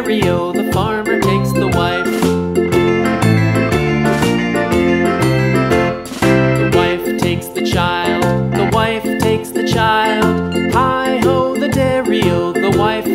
dairy-o, the farmer takes the wife. The wife takes the child, the wife takes the child. Hi-ho, the dairy-o, the wife